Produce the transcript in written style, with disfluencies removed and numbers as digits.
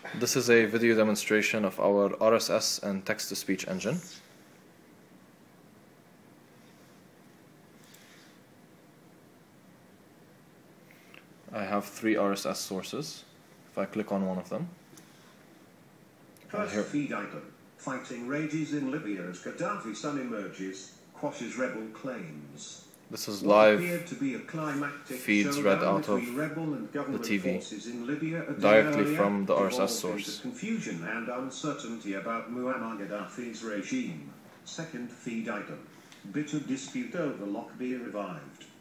This is a video demonstration of our RSS and text-to-speech engine. I have 3 RSS sources. If I click on one of them, first feed item: fighting rages in Libya as Gaddafi's son emerges, quashes rebel claims. This is live feeds read out of the TV, directly from the RSS source. Confusion and uncertainty about Muammar Gaddafi's regime. Second feed item: bitter dispute over Lockby revived.